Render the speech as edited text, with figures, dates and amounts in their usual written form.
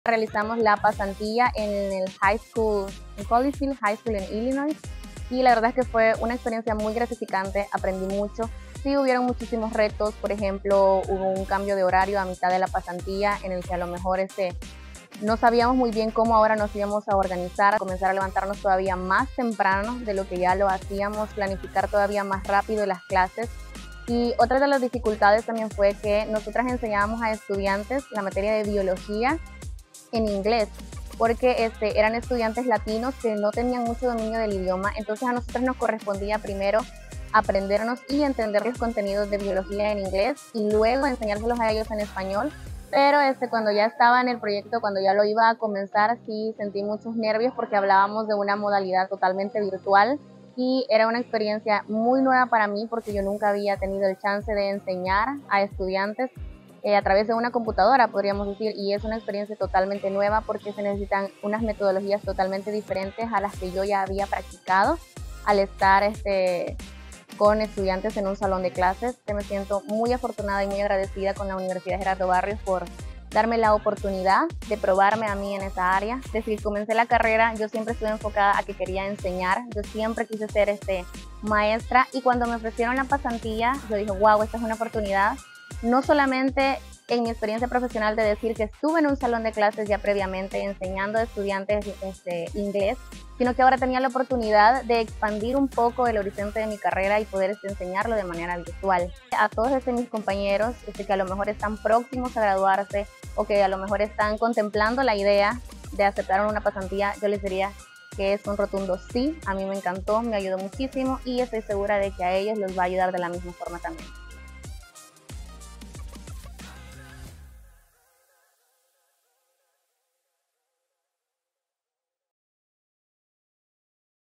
Realizamos la pasantía en el high school, en Colleyville High School en Illinois, y la verdad es que fue una experiencia muy gratificante, aprendí mucho. Sí hubieron muchísimos retos, por ejemplo, hubo un cambio de horario a mitad de la pasantía en el que a lo mejor no sabíamos muy bien cómo ahora nos íbamos a organizar, comenzar a levantarnos todavía más temprano de lo que ya lo hacíamos, planificar todavía más rápido las clases. Y otra de las dificultades también fue que nosotras enseñábamos a estudiantes la materia de biología en inglés, porque eran estudiantes latinos que no tenían mucho dominio del idioma, entonces a nosotros nos correspondía primero aprendernos y entender los contenidos de biología en inglés y luego enseñárselos a ellos en español. Pero cuando ya estaba en el proyecto, cuando ya lo iba a comenzar, sí sentí muchos nervios porque hablábamos de una modalidad totalmente virtual y era una experiencia muy nueva para mí porque yo nunca había tenido el chance de enseñar a estudiantes a través de una computadora, podríamos decir, y es una experiencia totalmente nueva porque se necesitan unas metodologías totalmente diferentes a las que yo ya había practicado al estar con estudiantes en un salón de clases. Me siento muy afortunada y muy agradecida con la Universidad Gerardo Barrios por darme la oportunidad de probarme a mí en esa área. Desde que comencé la carrera yo siempre estuve enfocada a que quería enseñar, yo siempre quise ser maestra, y cuando me ofrecieron la pasantía yo dije, wow, esta es una oportunidad, no solamente en mi experiencia profesional de decir que estuve en un salón de clases ya previamente enseñando a estudiantes inglés, sino que ahora tenía la oportunidad de expandir un poco el horizonte de mi carrera y poder enseñarlo de manera virtual. A todos mis compañeros que a lo mejor están próximos a graduarse o que a lo mejor están contemplando la idea de aceptar una pasantía, yo les diría que es un rotundo sí. A mí me encantó, me ayudó muchísimo y estoy segura de que a ellos les va a ayudar de la misma forma también.